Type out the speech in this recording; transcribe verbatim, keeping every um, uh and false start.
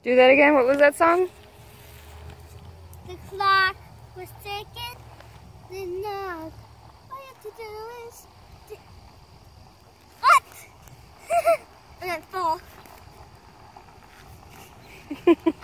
Do that again. What was that song? The clock was ticking. The knock. All you have to do is what? And then fall.